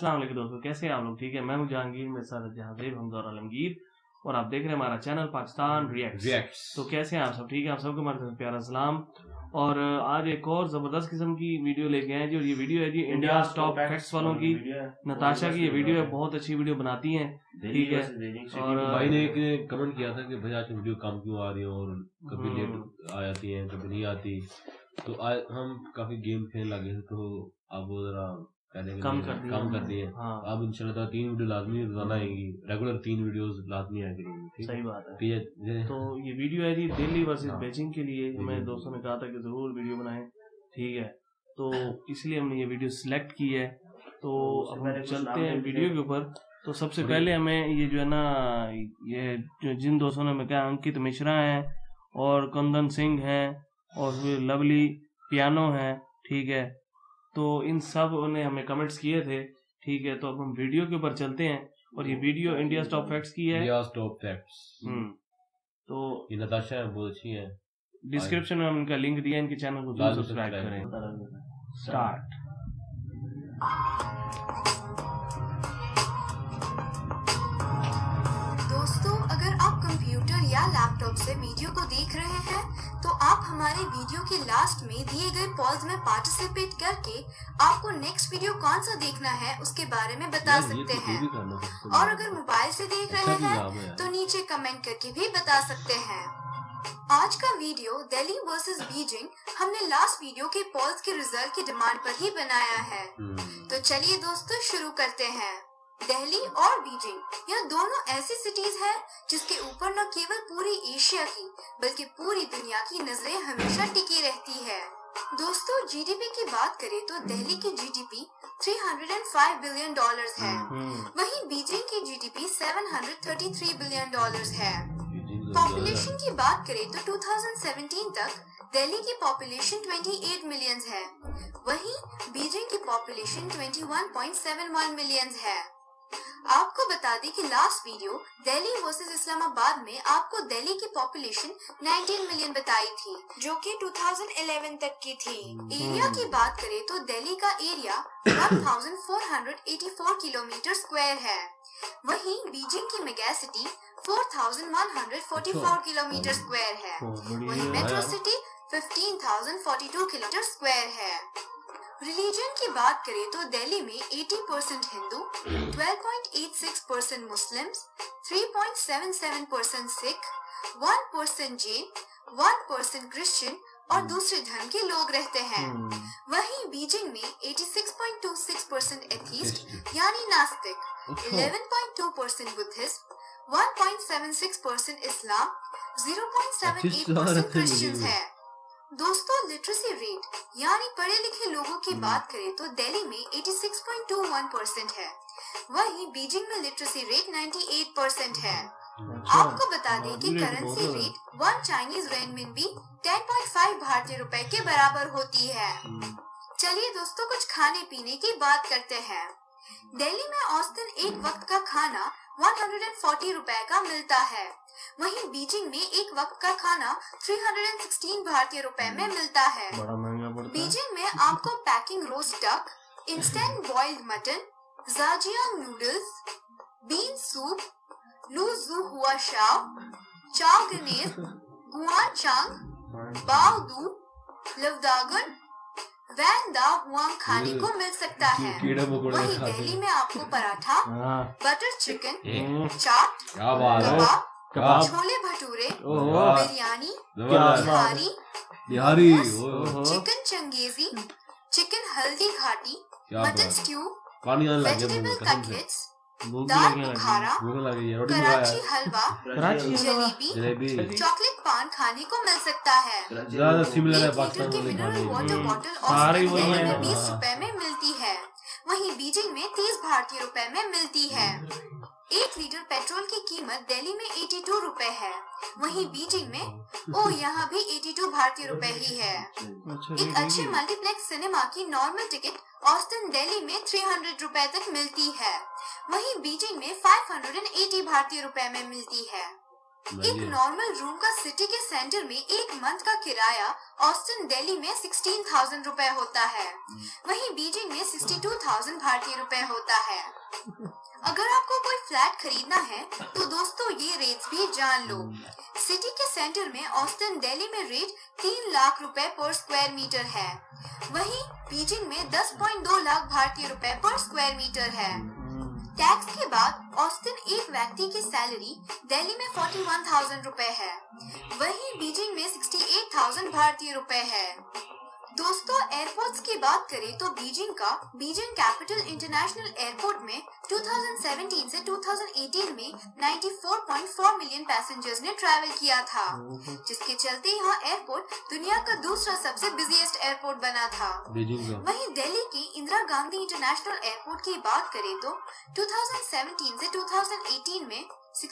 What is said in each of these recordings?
अस्सलाम वालेकुम दोस्तों, कैसे हैं आप लोग? ठीक है, मैं हूं जहांगीर, मेरे साथ जहांगीर हमजा और आलमगीर, और आप देख रहे हैं हमारा चैनल पाकिस्तान रिएक्ट्स। तो कैसे हैं आप सब? ठीक है, आप सबको हमारा प्यारा सलाम। और आज एक और जबरदस्त किस्म की वीडियो लेके आए जी, और ये वीडियो है जी इंडिया टॉप फैक्ट्स वालों की। नताशा की ये वीडियो है, बहुत अच्छी वीडियो बनाती हैं, ठीक है। और भाई ने एक कमेंट किया था कि भाई आज वीडियो कम क्यों आ रही है और कभी लेट आ जाती है, कभी नहीं आती। तो आज हम काफी गेम खेलने लगे हैं, तो अब वो जरा कम कर दिए। हाँ। अब इंशाल्लाह 3 वीडियो लाजमी रोजाना आएंगी, रेगुलर 3 वीडियोस लाजमी आएंगी। सही बात है। तो ये वीडियो है जी दिल्ली वर्सेस बेजिंग के लिए। हमें दोस्तों ने कहा था कि जरूर वीडियो बनाएं, ठीक है, तो इसलिए हमने ये वीडियो सिलेक्ट की है। तो अब हम चलते हैं वीडियो के ऊपर। तो सबसे पहले हमें ये जो है ना, ये जो जिन दोस्तों ने हमें कहा, अंकित मिश्रा हैं और कुंदन सिंह हैं और फिर लवली पियानो है, ठीक है, तो इन सब ने हमें कमेंट्स किए थे, ठीक है। तो अब हम वीडियो के ऊपर चलते हैं, और ये वीडियो इंडिया टॉप फैक्ट्स की है। India top facts. तो ये नताशा है, बहुत अच्छी है। डिस्क्रिप्शन में हम इनका लिंक दिया, इनके चैनल को जरूर सब्सक्राइब करें। स्टार्ट। दोस्तों, अगर आप कंप्यूटर या लैपटॉप से वीडियो को देख रहे हैं तो आप हमारे वीडियो के लास्ट में दिए गए पॉज में पार्टिसिपेट करके आपको नेक्स्ट वीडियो कौन सा देखना है उसके बारे में बता सकते हैं। और अगर मोबाइल से देख रहे हैं तो नीचे कमेंट करके भी बता सकते हैं। आज का वीडियो दिल्ली वर्सेस बीजिंग हमने लास्ट वीडियो के पॉल्स के रिजल्ट की डिमांड पर ही बनाया है। तो चलिए दोस्तों शुरू करते हैं। दिल्ली और बीजिंग यह दोनों ऐसी सिटीज हैं जिसके ऊपर न केवल पूरी एशिया की बल्कि पूरी दुनिया की नजरें हमेशा टिकी रहती है। दोस्तों, जीडीपी की बात करें तो दिल्ली की जीडीपी $305 बिलियन है, वहीं बीजिंग की जीडीपी $733 बिलियन है। पॉपुलेशन की बात करें तो 2017 तक दिल्ली की पॉपुलेशन 28 मिलियन है, वहीं बीजिंग की पॉपुलेशन 21.71 मिलियन है। आपको बता दें कि last video Delhi versus Islamabad में आपको दिल्ली की पॉपुलेशन 19 मिलियन बताई थी, जो कि 2011 तक की थी। एरिया की बात करें तो दिल्ली का एरिया 1484 किलोमीटर स्क्वायर है, वहीं बीजिंग की मेगासिटी 4144 किलोमीटर स्क्वायर है, वहीं मेट्रो सिटी 15,042 किलोमीटर स्क्वायर है। रिलीजन की बात करें तो दिल्ली में 80% हिंदू, 12.86% मुस्लिम्स, 3.77% सिख, 1% जैन, 1% क्रिश्चियन और दूसरे धर्म के लोग रहते हैं। वहीं बीजिंग में 86.26% एथीस्ट यानी नास्तिक, 11.2% बुद्धिस्ट, 1.76% इस्लाम, 0.78% क्रिश्चियंस है। दोस्तों, लिटरेसी रेट यानी पढ़े लिखे लोगों की बात करें तो दिल्ली में 86.21% है, वहीं बीजिंग में लिटरेसी रेट 98% है। आपको बता दें कि करेंसी रेट 1 चाइनीज रेनमिनबी 10.5 भारतीय रुपए के बराबर होती है। चलिए दोस्तों, कुछ खाने पीने की बात करते हैं। दिल्ली में औसतन एक वक्त का खाना 140 रुपए का मिलता है, वहीं बीजिंग में एक वक्त का खाना 316 भारतीय रुपए में मिलता है। बीजिंग में आपको Peking roast duck, instant boiled mutton, zhajiang noodles, bean soup, लू जू हुआ शाव, चाव गनेर, गुआन चांग, बाव दू, लवदागन, वैन दा हुआंग खाने को मिल सकता है। वहीं दिल्ली में आपको paratha, butter chicken, chaat, kebab, chole bhature, biryani, Bihari, chicken changezi, chicken Haldi Ghati, mutton stew, vegetable cutlets, dal bukhara, Karachi halwa, jalebi, chocolate paan खाने को मिल सकता है। 1 लीटर की मिनरल वाटर बॉटल ऑस्ट्रेलिया में 20 रुपए में मिलती है, वहीं बीजिंग में 30 भारतीय रुपए में मिलती है। 1 लीटर पेट्रोल की कीमत दिल्ली में 82 रुपए है, वहीं बीजिंग में यहाँ भी 82 भारतीय रुपए ही है। एक अच्छे मल्टीप्लेक्स सिनेमा की नॉर्मल टिकट औसतन दिल्ली में 300 रुपए तक मिलती है, वहीं बीजिंग में 580 भारतीय रुपए में मिलती है। एक नॉर्मल रूम का सिटी के सेंटर में एक मंथ का किराया ऑस्टिन दिल्ली में 16,000 रुपए होता है, वहीं बीजिंग में 62,000 भारतीय रुपए होता है। अगर आपको कोई फ्लैट खरीदना है तो दोस्तों ये रेट्स भी जान लो। सिटी के सेंटर में ऑस्टिन दिल्ली में रेट 3 लाख रुपए पर स्क्वायर मीटर है, वहीं बीजिंग में 10.2 लाख भारतीय रुपए पर स्क्वायर मीटर है। टैक्स के बाद ऑस्टिन एक व्यक्ति की सैलरी दिल्ली में 41,000 रुपए है, वहीं बीजिंग में 68,000 भारतीय रुपए है। दोस्तों एयरपोर्ट्स की बात करें तो बीजिंग कैपिटल इंटरनेशनल एयरपोर्ट में 2017 से 2018 में 94.4 मिलियन पैसेंजर्स ने ट्रैवल किया था, जिसके चलते यहाँ एयरपोर्ट दुनिया का दूसरा सबसे बिजीएस्ट एयरपोर्ट बना था। वहीं दिल्ली के इंदिरा गांधी इंटरनेशनल एयरपोर्ट की बात करें तो 2017 से 2018 में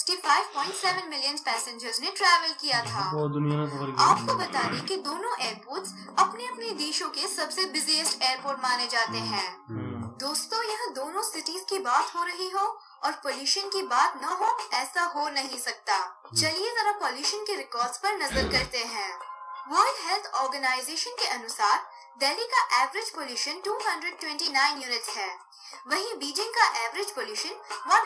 65.7 मिलियन पैसेंजर्स ने ट्रैवल किया था। आपको बता दें कि दोनों एयरपोर्ट्स अपने अपने देशों के सबसे बिजीएस्ट एयरपोर्ट माने जाते हैं। दोस्तों यहाँ दोनों सिटीज की बात हो रही हो और पोल्यूशन की बात न हो, ऐसा हो नहीं सकता। चलिए जरा पोल्यूशन के रिकॉर्ड्स पर नजर करते हैं। वर्ल्ड हेल्थ ऑर्गेनाइजेशन के अनुसार दिल्ली का एवरेज पोल्यूशन 229 यूनिट्स है, वहीं बीजिंग का एवरेज पोल्यूशन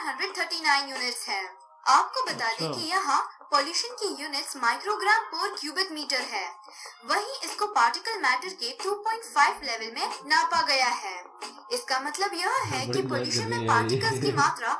139 यूनिट्स है। आपको बता दें कि यहाँ पोल्यूशन की units microgram per cubic metre है, वहीं इसको पार्टिकल मैटर के 2.5 लेवल में नापा गया है। इसका मतलब यह है कि पोल्यूशन में पार्टिकल्स की मात्रा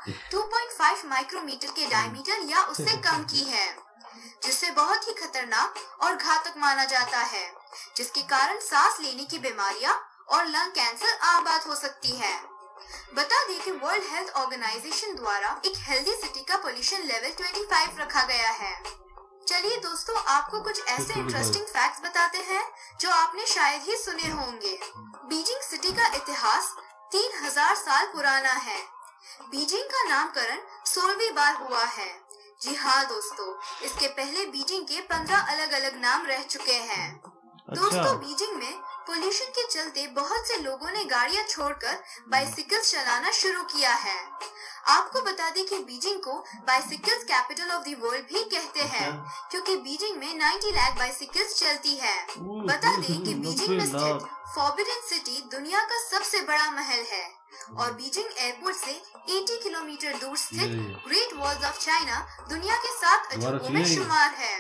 2.5 माइक्रोमीटर के डायमीटर या उससे कम की है, जिससे बहुत ही खतरनाक और घातक माना जाता है, जिसके कारण सांस लेने की बीमारियां और लंग कैंसर आम बात हो सकती है। बता दें कि वर्ल्ड हेल्थ ऑर्गेनाइजेशन द्वारा एक हेल्दी सिटी का पोल्यूशन लेवल 25 रखा गया है। चलिए दोस्तों आपको कुछ ऐसे इंटरेस्टिंग फैक्ट्स बताते हैं जो आपने शायद ही सुने होंगे। बीजिंग सिटी का इतिहास 3000 साल पुराना है। बीजिंग का नामकरण 16वीं बार हुआ है। जी हाँ दोस्तों, इसके पहले बीजिंग के 15 अलग अलग नाम रह चुके हैं। दोस्तों बीजिंग में पोल्यूशन के चलते बहुत से लोगों ने गाड़ियां छोड़कर बाइसिकल्स चलाना शुरू किया है। आपको बता दें कि बीजिंग को bicycles capital of the world भी कहते हैं, क्योंकि बीजिंग में 90 लाख बाइसिकल्स चलती है। बता दें कि बीजिंग में स्थित फॉरबिडन सिटी दुनिया का सबसे बड़ा महल है और बीजिंग एयरपोर्ट से 80 किलोमीटर दूर स्थित ग्रेट वॉल्स ऑफ चाइना दुनिया के 7 अजूबों में शुमार है।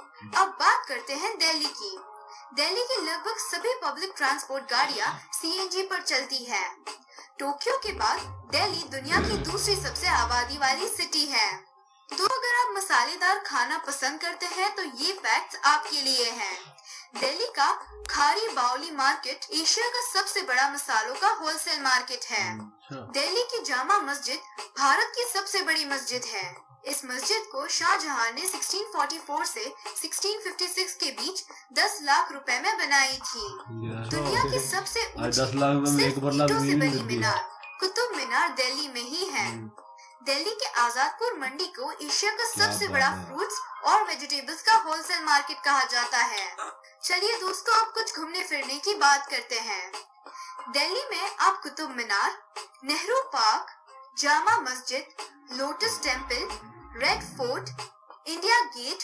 अब बात करते हैं दिल्ली की। दिल्ली की लगभग सभी पब्लिक ट्रांसपोर्ट गाड़ियां सीएनजी पर चलती है। टोक्यो के बाद दिल्ली दुनिया की दूसरी सबसे आबादी वाली सिटी है। तो अगर आप मसालेदार खाना पसंद करते हैं तो ये फैक्ट्स आपके लिए हैं। दिल्ली का खारी बाउली मार्केट एशिया का सबसे बड़ा मसालों का होलसेल मार्केट है। दिल्ली की जामा मस्जिद भारत की सबसे बड़ी मस्जिद है। इस मस्जिद को शाहजहां ने 1644 से 1656 के बीच 10 लाख रुपए में बनाई थी। दुनिया की सबसे ऊंची सिर्फ ईंटों से बनी मीनार कुतुब मीनार दिल्ली में ही है। दिल्ली के आजादपुर मंडी को एशिया का सबसे बड़ा फ्रूट्स और वेजिटेबल्स का होलसेल मार्केट कहा जाता है। चलिए दोस्तों अब कुछ घूमने फिरने की बात करते हैं। दिल्ली में आप Qutub Minar, Nehru park, Jama Masjid, lotus temple, red fort, India gate,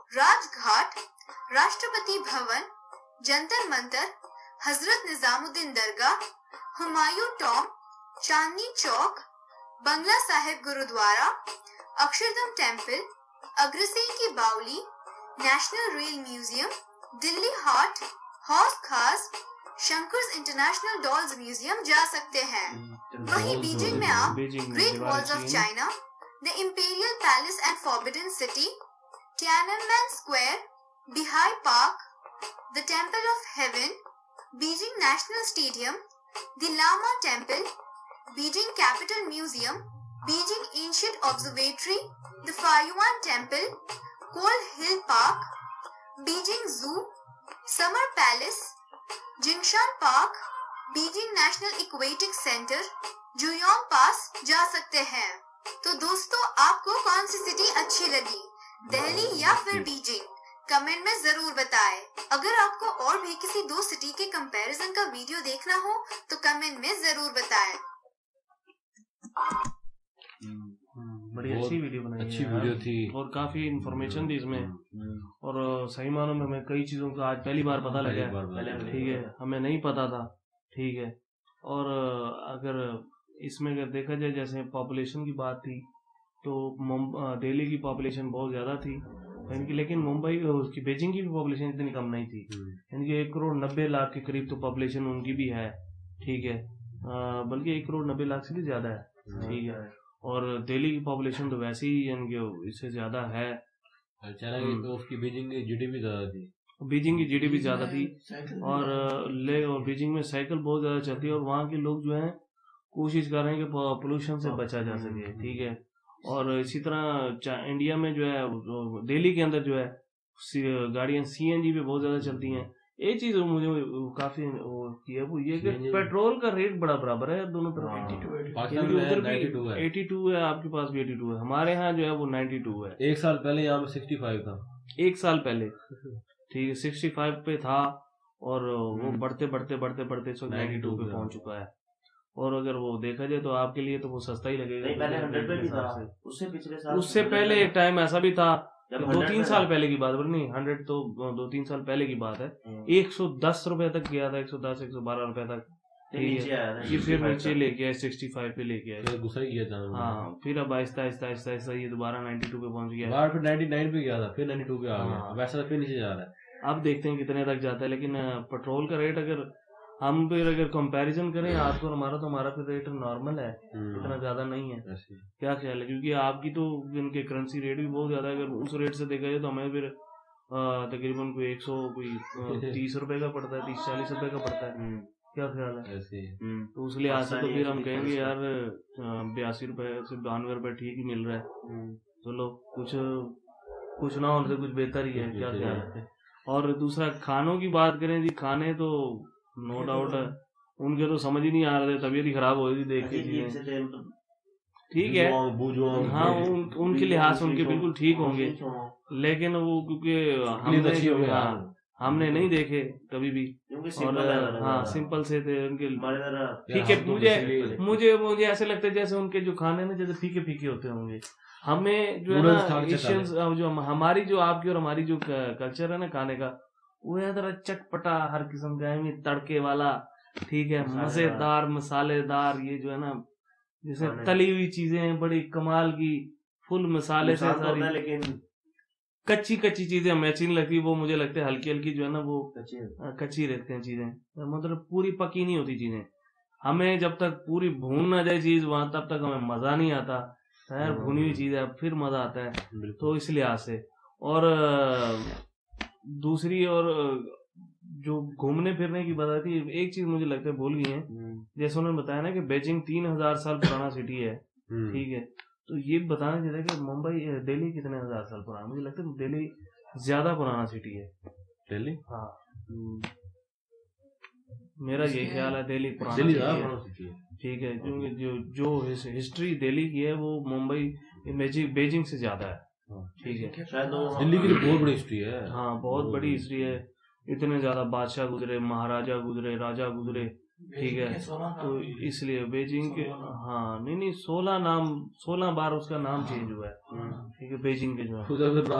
Rajghat, Rashtrapati Bhavan, Jantar Mantar, Hazrat Nizamuddin Dargah, Humayun tomb, Chandni Chowk, Bangla Sahib Gurudwara, Akshardham temple, Agrasen की Baoli, national rail museum, Delhi Haat, Hauz Khas, Shankar's international dolls museum जा सकते हैं। वहीं बीजिंग में आप great walls of China, the imperial palace and forbidden city, Tiananmen square, Beihai park, the temple of heaven, Beijing national stadium, the lama temple, Beijing capital museum, Beijing ancient observatory, the Fayuan temple, coal hill park, Beijing zoo, summer palace, Jingshan park, Beijing national aquatic centre, Juyong pass जा सकते हैं। तो दोस्तों आपको कौन सी city अच्छी लगी, दिल्ली या फिर बीजिंग? कमेंट में जरूर बताएं। अगर आपको और भी किसी दो सिटी के कंपैरिजन का वीडियो देखना हो तो कमेंट में जरूर बताएं। बड़ी अच्छी वीडियो बनाई है, अच्छी वीडियो थी और काफी इन्फॉर्मेशन थी इसमें, और सही मानों में हमें कई चीजों का आज पहली बार पता लगा, ठीक है, हमें नहीं पता था, ठीक है। और अगर इसमें अगर देखा जाए, जैसे पॉपुलेशन की बात थी, तो दिल्ली की पॉपुलेशन बहुत ज़्यादा थी, यानी कि, लेकिन मुंबई उसकी बीजिंग की भी पॉपुलेशन इतनी कम नहीं थी, यानी कि 1,90,00,000 के करीब तो पॉपुलेशन उनकी भी है, ठीक है, बल्कि 1,90,00,000 से भी ज़्यादा है, ठीक है। और दिल्ली की पॉपुलेशन तो वैसे ही यानी कि इससे ज़्यादा है। तो उसकी बीजिंग की जीडीपी ज़्यादा थी, बीजिंग की जीडीपी ज़्यादा थी, और बीजिंग में साइकिल बहुत ज़्यादा चलती है, और वहाँ के लोग जो हैं कोशिश कर रहे हैं कि पोल्यूशन से बचा जा सके, ठीक है। और इसी तरह इंडिया में जो है, दिल्ली के अंदर जो है गाड़ियाँ सीएनजी पे बहुत ज़्यादा चलती हैं। एक चीज़ मुझे काफ़ी वो ये कि पेट्रोल का रेट बड़ा बराबर है दोनों तरफ, पाकिस्तान में 92 है, 82 है, आपके पास भी 82 है, हमारे यहाँ जो है वो 92 है। एक साल पहले यहाँ पे 65 था, एक साल पहले, ठीक है, 65 पे था, और वो बढ़ते बढ़ते बढ़ते बढ़ते 92 पे पहुंच चुका है। और अगर वो देखा जाए तो आपके लिए तो वो सस्ता ही लगेगा, पहले 100 पे भी था, उससे पहले एक टाइम ऐसा भी था, 2-3 साल पहले की बात, नहीं 100 तो 2-3 साल पहले की बात है, 110 रुपए तक गया था, 110-112 रुपए तक, ठीक है, फिर नीचे लेके आए 65 पे लेके आए, गुस्सा ही किया था। हाँ, फिर अब आहिस्ता आहिस्ता आहिस्ता आहिस्ता ये दोबारा 92 पे पहुंच गया, बाहर फिर 99 पे गया था, फिर 92 पे आ गया, वैसा फिर नीचे जा रहा है। अब देखते हैं कितने तक जाता है। लेकिन पेट्रोल का रेट अगर हम फिर अगर कंपैरिजन करें आपको और हमारा, तो हमारा फिर रेट नॉर्मल है, इतना ज्यादा नहीं है। क्या ख्याल है? क्योंकि आपकी तो इनके करेंसी रेट भी बहुत ज्यादा है, अगर उस रेट से देखा जाए तो हमें फिर तकरीबन कोई 130 रुपए का पड़ता है, 30-40 रुपए का पड़ता है। क्या ख्याल है? तो उस लिहाज से तो फिर हम कहेंगे यार 82 रुपए से 92 रुपए ठीक ही मिल रहा है, चलो कुछ ना होने से कुछ बेहतर ही है। क्या ख्याल है? और दूसरा खानों की बात करें जी, खाने तो नो डाउट है उनके तो समझ ही नहीं आ रहे थे, तबीयत ही खराब हो रही थी देख के चीजें, ठीक है, हाँ उनके लिहाज से उनके बिल्कुल ठीक होंगे, लेकिन वो क्योंकि हमने नहीं देखे कभी भी, और हाँ सिंपल से थे उनके, ठीक है। मुझे ऐसे लगता है जैसे उनके जो खाने ना जैसे फीके फीके होते होंगे। हमें जो है ना एशियंस, जो हमारी जो आपकी और हमारी जो कल्चर है ना खाने का, वो है जरा चटपटा हर किस्म का है, तड़के वाला, ठीक है, मजेदार मसालेदार, ये जो है ना जैसे तली हुई चीजें बड़ी कमाल की फुल मसाले से सारी, लेकिन कच्ची चीजें हमें अच्छी नहीं लगती, वो मुझे लगता है हल्की हल्की जो है ना वो कच्ची रहती हैं चीजें, मतलब पूरी पकी नहीं होती चीजें। हमें जब तक पूरी भून ना जाए चीज वहां, तब तक हमें मजा नहीं आता, यार भुनी हुई चीज है फिर मजा आता है। तो इस लिहाज से, और दूसरी और जो घूमने फिरने की बात थी, एक चीज मुझे लगता है भूल गई है, जैसे उन्होंने बताया ना कि बीजिंग 3000 साल पुराना सिटी है, ठीक है, तो ये बताना चाहिए कि मुंबई दिल्ली कितने 1000 साल पुराना, मुझे लगता है दिल्ली ज्यादा पुराना सिटी है। दिल्ली, हाँ मेरा यही ख्याल है, दिल्ली पुराना सिटी है, ठीक है, क्योंकि जो हिस्ट्री दिल्ली की है वो मुंबई बीजिंग से ज्यादा है, ठीक है। दिल्ली की बहुत बड़ी हिस्ट्री है, हाँ बहुत बड़ी हिस्ट्री है, इतने ज्यादा बादशाह गुजरे, महाराजा गुजरे, राजा गुजरे, ठीक है, तो इसलिए बीजिंग के, हाँ नहीं 16 बार उसका नाम चेंज हुआ है, ठीक है, बीजिंग के जो है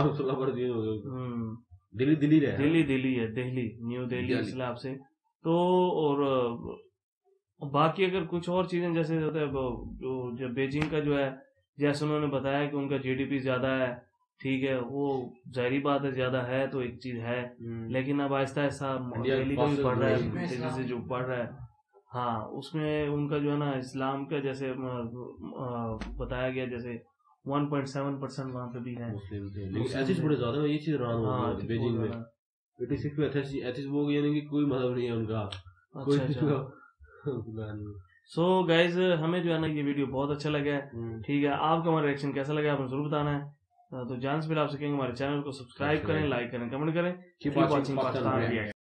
दिल्ली है, न्यू दिल्ली इस हिसाब से। तो और बाकी अगर कुछ और चीजें जैसे होता है जो बीजिंग का जो है, जैसे उन्होंने बताया कि उनका जीडीपी ज्यादा है, ठीक है, वो जाहिर बात है ज्यादा है तो एक चीज है, लेकिन अब आहिस्ता आहिस्ता दिल्ली का भी बढ़ रहा है, तेजी से जो बढ़ रहा है, हाँ उसमें उनका जो है ना इस्लाम का जैसे बताया गया, जैसे 1.7% वहाँ पे भी है, एथिस्ट बड़े ज्यादा है, ये चीज बीजिंग में 86 पे एथिस्ट वो यानी कि कोई मतलब नहीं है उनका। सो गाइज हमें जो है ना ये वीडियो बहुत अच्छा लगा है, ठीक है, आपका हमारा रिएक्शन कैसा लगा आपने जरूर बताना है। तो जान से फिर आपसे कहेंगे हमारे चैनल को सब्सक्राइब करें, लाइक करें, कमेंट करें। Keep watching Pakistan.